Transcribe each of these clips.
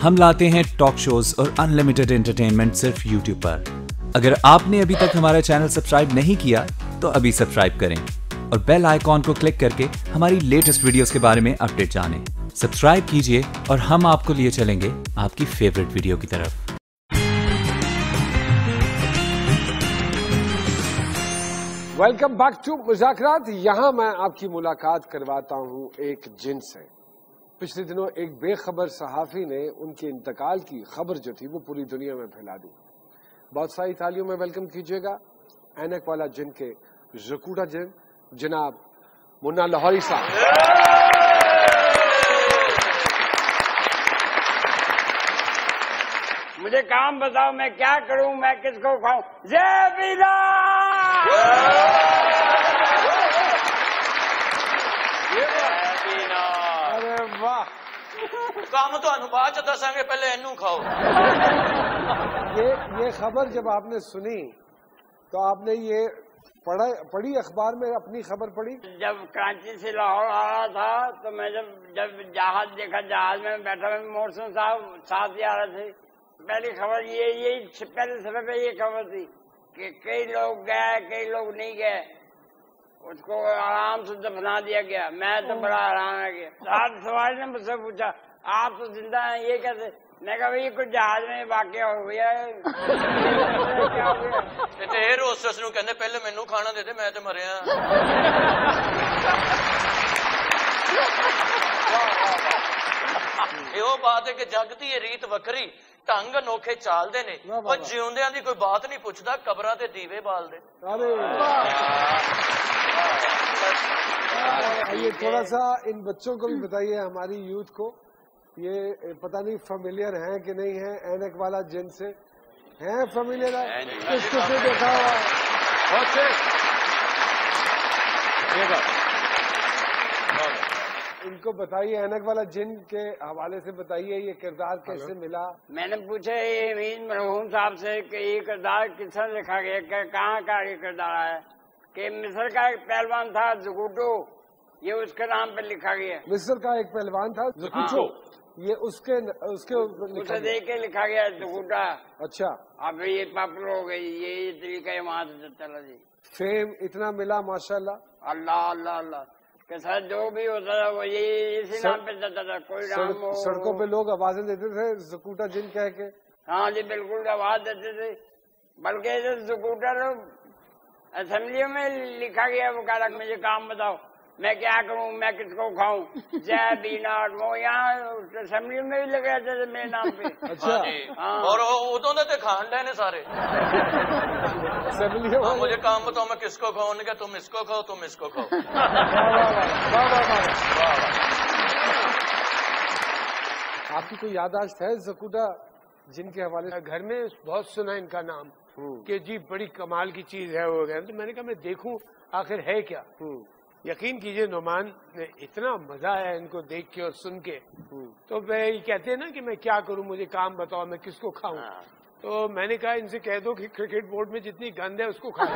हम लाते हैं टॉक शोज और अनलिमिटेड एंटरटेनमेंट सिर्फ यूट्यूब पर। अगर आपने अभी तक हमारा चैनल सब्सक्राइब नहीं किया तो अभी सब्सक्राइब करें और बेल आइकॉन को क्लिक करके हमारी लेटेस्ट वीडियोस के बारे में अपडेट जानें। सब्सक्राइब कीजिए और हम आपको लिए चलेंगे आपकी फेवरेट वीडियो की तरफ। वेलकम बैक टू मजाक रात। यहाँ मैं आपकी मुलाकात करवाता हूँ एक जिन से। पिछले दिनों एक बेखबर सहाफी ने उनके इंतकाल की खबर जो थी वो पूरी दुनिया में फैला दी। बहुत सारी तालियों में वेलकम कीजिएगा ऐनक वाला जिन के ज़कूता जिन जनाब मुन्ना लाहौरी साहब। मुझे काम बताओ, मैं क्या करूं, मैं किसको खाऊं? जय बीना। अरे वाह, काम तो बाद च दसांगे, पहले इनू खाओ। ये खबर जब आपने सुनी तो आपने ये पढ़ी अखबार में, अपनी खबर पढ़ी? जब कराची से लाहौर आ रहा था तो मैं जब जहाज देखा, जहाज में बैठा मैं मोहसिन साहब साथ ही आ रहे थे। पहली खबर यही पहले समय पे ये खबर थी कि कई लोग गए, कई लोग नहीं गए। उसको आराम से दफना दिया गया। मैं तो बड़ा हैरान रह गया। साथ सवारी ने मुझसे पूछा आप तो जिंदा हैं, ये कैसे? मैं कहा भाई कुछ जहाज में वाकया हो गया है। क्या हो गया? एयर होस्टेस नूं कहंदे पहले मैनू खाना दे दे, मैं तो मरिया। यो बात है कि जग दी रीत वखरी, ढंग अनोखे चालदे ने, और जिउंदियां दी कोई बात नहीं पुछदा, कबरां ते दीवे बालदे। ये थोड़ा सा इन बच्चों को भी बताइए, हमारी यूथ को, ये पता नहीं फेमिलियर है कि नहीं है ऐनक वाला जिन से? है फेमिलियर? है किसको से देखा हुआ? इनको बताइए, ऐनक वाला जिन के हवाले से बताइए, ये किरदार कैसे मिला? मैंने पूछा ये मीन मरहूम साहब से कि ये किरदार किसने लिखा गया, कहाँ का ये किरदार है? कि मिस्र का एक पहलवान था ज़कूटो, ये उसके नाम पे लिखा गया। मिस्र का एक पहलवान था ज़कूटो, ये उसके उसे देख के लिखा गया ज़कूटा। अच्छा, अब ये पॉपुलर हो गई, ये तरीका है वहाँ से चला जी। फेम इतना मिला माशाल्लाह। अल्लाह अल्लाह अल्लाह के साथ जो भी होता था वो ये इसी नाम पे चलता था। कोई नाम हो, सड़कों पे लोग आवाजें देते थे ज़कूता जिन कह के। हाँ जी बिल्कुल आवाज देते थे। बल्कि ज़कूटा असेंबलियों में लिखा गया, वो कहा मुझे काम बताओ, मैं क्या करूं, मैं किसको खाऊं? जय बीना। वो यहाँ असेंबली में भी लगे रहते थे मेरे नाम पे। अच्छा। हाँ। और उदों दे खान डे ने सारे। हाँ, मुझे काम बताओ, मैं किसको खाऊं? ने कहा तुम इसको खाओ, तुम इसको खाओ। आपकी कोई याददाश्त है ज़कूता जिन के हवाले से? घर में बहुत सुना इनका नाम कि जी बड़ी कमाल की चीज है वो, तो मैंने कहा मैं देखूं आखिर है क्या। यकीन कीजिए नोमान, इतना मजा आया इनको देख के और सुन के। तो मैं ये कहते हैं ना कि मैं क्या करूं, मुझे काम बताओ, मैं किसको खाऊं? तो मैंने कहा इनसे कह दो कि क्रिकेट बोर्ड में जितनी गंद है उसको खा।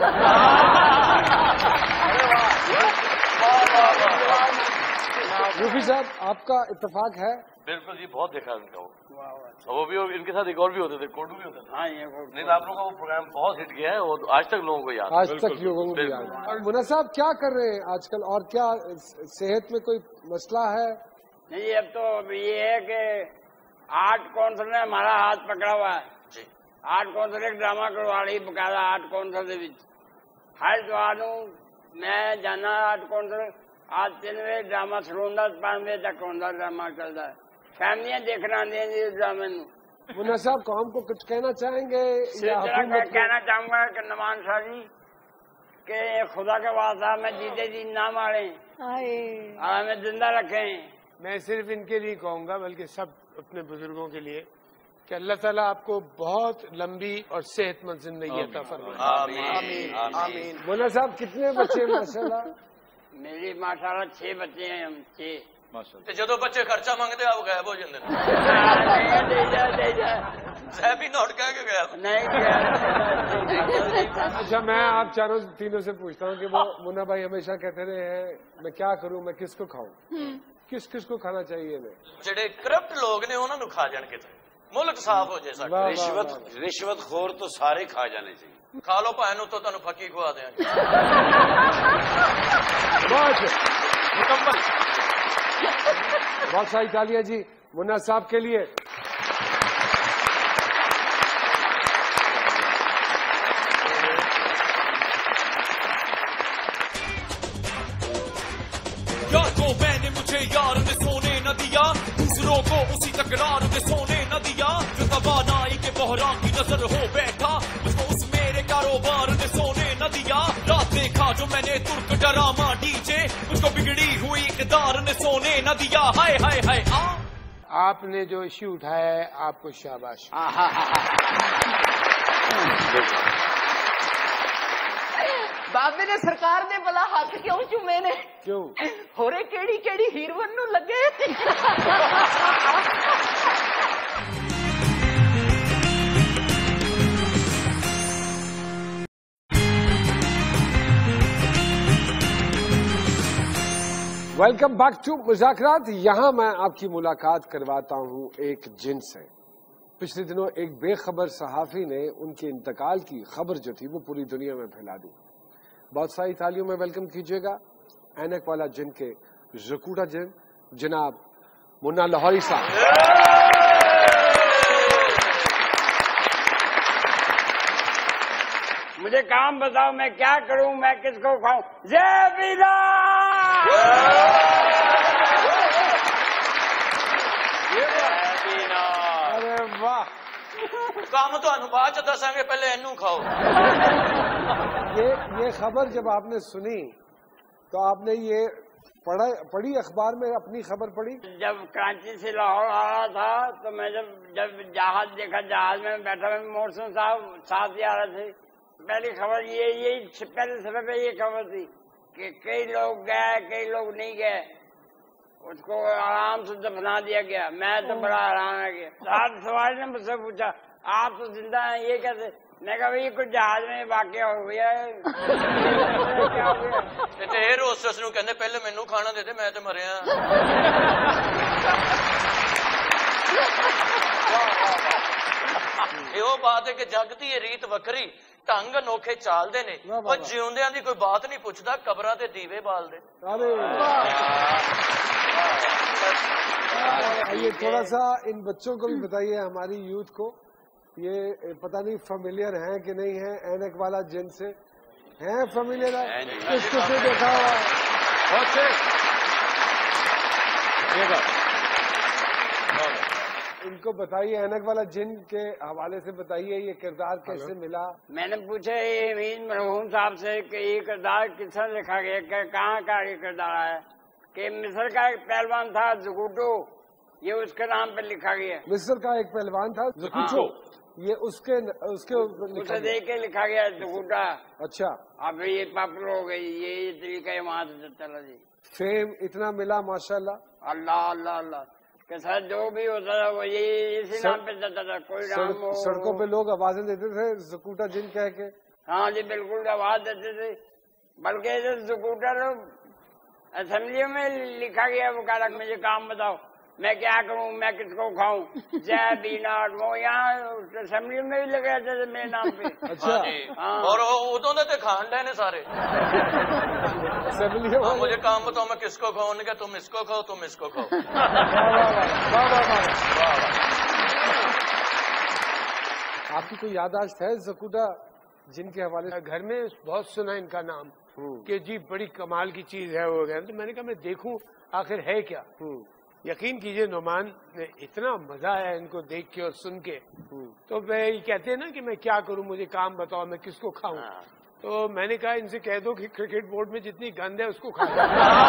रूफी साहब, आपका इत्तेफाक है? बिल्कुल जी, बहुत देखा उनका वो भी, इनके साथ एक और भी होते थे, कोडू भी होता था। हाँ, ये लेकिन आप लोगों का वो प्रोग्राम बहुत हिट गया है, वो आज तक लोगों को याद, आज तक लोगों को याद। और मुन्ना साहब क्या कर रहे हैं आजकल, और क्या सेहत में कोई मसला है? नहीं, अब तो ये है कि आर्ट काउंसिल ने हमारा हाथ पकड़ा हुआ है जी। आर्ट काउंसिल एक ड्रामा करवा रही बकायदा आर्ट काउंसिल के हर इतवार मैं जाना आर्ट काउंसिल। आज 3 बजे ड्रामा शुरू होता, 5 बजे तक होता ड्रामा चलता है। फैमिलियां देखना आती ड्रामे। मुन्ना साहब कौम को कुछ कहना चाहेंगे? कहना चाहूंगा कि नमान शाह जी के खुदा के वास्ता में जीते जी ना मारे और हमें जिंदा रखें। मैं सिर्फ इनके लिए कहूंगा, बल्कि सब अपने बुजुर्गों के लिए, कि अल्लाह ताला आपको बहुत लंबी और सेहतमंद जिंदगी अता फरमाए। आमीन आमीन। मुन्ना साहब कितने बच्चे माशाल्लाह? मेरी माशाल्लाह 6 बच्चे हैं, हम 6। तो जो बच्चे खर्चा मांगते आप गायब हो जाते हैं। नोट कह के गया नहीं। अच्छा, मैं आप तीनों से पूछता हूँ कि वो मुन्ना भाई हमेशा कहते रहे हैं मैं क्या करूँ, मैं किसको खाऊं? किस किस को खाना चाहिए ने ਜਿਹੜੇ ਕਰਪਟ ਲੋਕ ਨੇ ਉਹਨਾਂ ਨੂੰ ਖਾ ਜਾਣ ਕਿਤੇ ਮੁਲਕ ਸਾਫ਼ ਹੋ ਜਾਏ ਸਾਡਾ रिश्वत खोर तो सारे खा जाने चाहिए ਖਾ ਲਓ ਭਾਵੇਂ ਨੂੰ ਤੋਂ ਤੁਹਾਨੂੰ ਫੱਕੀ ਖਵਾ ਦਿਆਂਗੇ बहुत सारी तालियां जी मुन्ना साहब के लिए। यार को मैंने मुझे यार ने सोने न दिया, दूसरों को उसी तकरार में सोने न दिया, जो तवानाई के बहरान की नजर हो बैठा, मुझको उस मेरे कारोबार ने सोने न दिया। रात देखा जो मैंने तुर्क डरामा डीजे, मुझको बिगड़ी हुई इकदार ने सोने न दिया। हाय हाय हाय आपने जो इश्यू उठाया है आपको शाबाश। बाबे ने सरकार ने भला हाथ क्यों चूमे ने? क्यों? होरे केड़ी केड़ी हीरोइन नू लगे। वेलकम बैक टू मजाक रात। यहाँ मैं आपकी मुलाकात करवाता हूँ एक जिन से। पिछले दिनों एक बेखबर सहाफी ने उनके इंतकाल की खबर जो थी वो पूरी दुनिया में फैला दी। बहुत सारी तालियों में वेलकम कीजिएगा ऐनक वाला जिन के ज़कूता जिन जनाब मुन्ना लाहौरी साहब। मुझे काम बताओ, मैं क्या करूं, मैं किसको खाऊं? जय बीना। अरे वाह, ਕੰਮ ਤੁਹਾਨੂੰ ਬਾਅਦ ਚ ਦੱਸਾਂਗੇ, ਪਹਿਲੇ ਇਹਨੂੰ ਖਾਓ। ये खबर जब आपने सुनी तो आपने ये पढ़ी अखबार में, अपनी खबर पढ़ी? जब कराची से लाहौर आ रहा था तो मैं जब जहाज देखा, जहाज में बैठा, मैं मोहसिन साहब साथ ही आ रहे थे। पहली खबर यही पहले समय पे ये खबर थी कि कई लोग गए, कई लोग नहीं गए, उसको आराम से दफना दिया गया। मैं तो बड़ा हैरान आ गया। साथ सवारी ने मुझसे पूछा आप तो जिंदा हैं, ये कैसे? मैं कहा भाई कुछ जहाज में वाकया हो गया है। क्या हो गया? ਤੇ ਇਹ ਹੋਸਟਸ ਨੂੰ ਕਹਿੰਦੇ ਪਹਿਲੇ ਮੈਨੂੰ ਖਾਣਾ ਦੇ ਦੇ, ਮੈਂ ਤੇ ਮਰਿਆ। ਇਹ ਉਹ ਬਾਤ ਹੈ ਕਿ ਜੱਗ ਦੀ ਇਹ ਰੀਤ ਵੱਖਰੀ, ਢੰਗ ਅਨੋਖੇ ਚਾਲਦੇ ਨੇ। ਉਹ ਜਿਉਂਦਿਆਂ ਦੀ ਕੋਈ ਬਾਤ ਨਹੀਂ ਪੁੱਛਦਾ, ਕਬਰਾਂ ਤੇ ਦੀਵੇ ਬਾਲਦੇ। ये थोड़ा सा इन बच्चों को भी बताइए, हमारी यूथ को, ये पता नहीं फेमिलियर है कि नहीं है ऐनक वाला जिन से? है फेमिलियर? है किसको से देखा हुआ है? इनको बताइए, ऐनक वाला जिन के हवाले से बताइए ये किरदार कैसे मिला? मैंने पूछा ये अमीन मरहूम साहब से कि ये किरदार किस तरह लिखा गया, कहाँ का ये किरदार है? कि मिस्र का एक पहलवान था ज़कूटो, ये उसके नाम पे लिखा गया। मिस्र का एक पहलवान था ज़कूटो, ये उसके उसे देख के लिखा गया ज़कूटा। अच्छा, अब ये पॉपुलर हो गई, ये तरीका है वहाँ से चला जी। फेम इतना मिला माशाल्लाह। अल्लाह अल्लाह अल्लाह के साथ जो भी होता था वो ये इसी नाम पे चलता था। कोई नाम हो, सड़कों पे लोग आवाजें देते थे ज़कूता जिन कह के। हाँ जी बिल्कुल आवाज देते थे, बल्कि ज़कूटा असेंबलियों में लिखा गया वो कहा मुझे काम बताओ, मैं क्या करूं, मैं किसको खाऊं? जय बीना। वो यहाँ असेंबली में भी लगे रहते थे मेरे नाम पे। अच्छा हाँ। और उदों दे ते खान डे ने सारे। मुझे काम बताओ, मैं किसको खाऊं? उन्होंने कहा तुम इसको खाओ, तुम इसको खाओ। आपकी कोई याददाश्त है ज़कूता जिन के हवाले से? घर में बहुत सुना इनका नाम कि जी बड़ी कमाल की चीज है वो गया, तो मैंने कहा मैं देखूं आखिर है क्या। यकीन कीजिए नोमान, इतना मजा आया इनको देख के और सुन के। तो मैं ये कहते हैं ना कि मैं क्या करूं, मुझे काम बताओ, मैं किसको खाऊं? तो मैंने कहा इनसे कह दो कि क्रिकेट बोर्ड में जितनी गंद है उसको खा लो।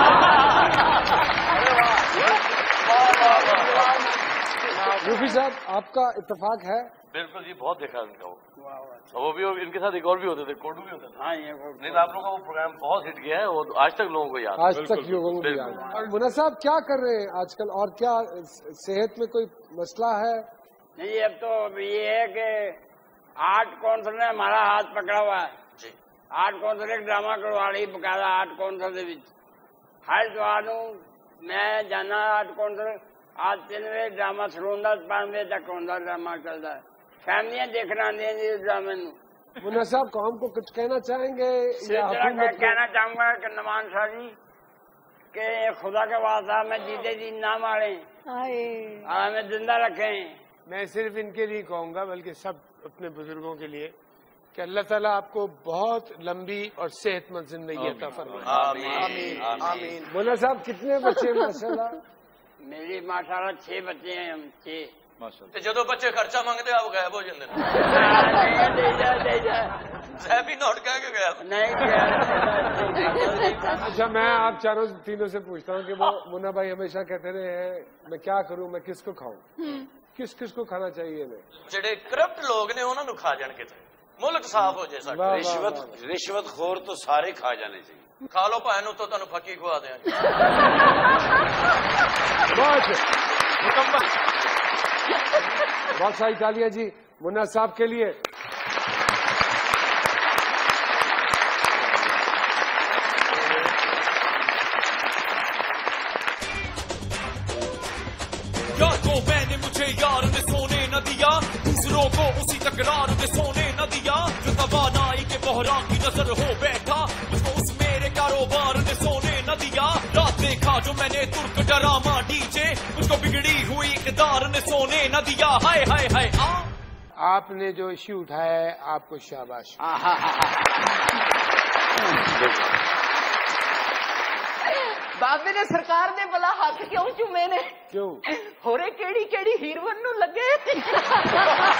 रूफी साहब, आपका इत्तेफाक है? बिल्कुल जी, बहुत देखा उनका वो भी, इनके साथ एक और भी होते थे, कोडू भी होता था। हाँ, नहीं आप लोगों का वो प्रोग्राम बहुत हिट गया है, वो आज तक लोगों को याद, आज तक लोगों को याद। और मुन्ना साहब क्या कर रहे हैं आजकल, और क्या सेहत में कोई मसला है? नहीं, अब तो ये है कि आर्ट काउंसिल ने हमारा हाथ पकड़ा हुआ है जी। आर्ट काउंसिल एक ड्रामा करवा रही बकायदा आर्ट काउंसिल के हर जवानों मैं जाना 8 काउंटर आज 3 बजे ड्रामा शुरू होता 5 बजे तक होता ड्रामा चलता है फैमिलियां देखना आंदियां जी ड्रामे नूं। मुन्ना साहब कौम को कुछ कहना चाहेंगे? मैं कहना चाहूंगा कि नमान शाह जी के खुदा के वास्ता मैं जीते जी ना मारे हमें जिंदा रखें। मैं सिर्फ इनके लिए कहूंगा बल्कि सब अपने बुजुर्गों के लिए कि अल्लाह ताला आपको बहुत लंबी और सेहतमंद जिंदगी अता फरमाए। आमीन आमीन। मुन्ना साहब कितने बच्चे माशाल्लाह? मेरी माशाल्लाह 6 बच्चे हैं हम 6। ਤੇ ਜਦੋਂ ਬੱਚੇ ਖਰਚਾ ਮੰਗਦੇ ਆਪ ਗਾਇਬ ਹੋ ਜਾਂਦੇ ਨੇ ਸਾਹਿਬ ਵੀ ਨੋਟ ਕਹਿ ਕੇ ਗਿਆ नहीं अच्छा मैं आप तीनों से पूछता हूँ कि वो मुन्ना भाई हमेशा कहते रहे हैं मैं क्या करूँ मैं किसको खाऊं किस किस को खाना चाहिए इन्हें? ਜਿਹੜੇ ਕਰਪਟ ਲੋਕ ਨੇ ਉਹਨਾਂ ਨੂੰ ਖਾ ਜਾਣ ਕਿਤੇ ਮੁਲਕ ਸਾਫ਼ ਹੋ ਜੇ ਸਾਡਾ। रिश्वत खोर तो सारे खा जाने चाहिए। ਖਾ ਲਓ ਭਾਵੇਂ ਨੂੰ ਤੋਂ ਤੁਹਾਨੂੰ ਫੱਕੀ ਖਵਾ ਦਿਆਂਗੇ। बहुत सारी तालियां जी मुन्ना साहब के लिए। यार को मैंने मुझे यार ने सोने न दिया दूसरों को उसी तकरार में सोने न दिया जो तवानाई के बहरान की नजर हो बैठा मुझको उस मेरे कारोबार ने सोने न दिया। रात देखा जो मैंने तुर्क डरामा डीजे मुझको बिगड़ी हुई इक़दार ने सोने न दिया। हाय हाय हाय आपने जो इश्यू उठाया है आपको शाबाश। बाबे ने सरकार ने भला हाथ क्यों चूमे ने? क्यों? होरे केड़ी केड़ी हीरोइन नूं लगे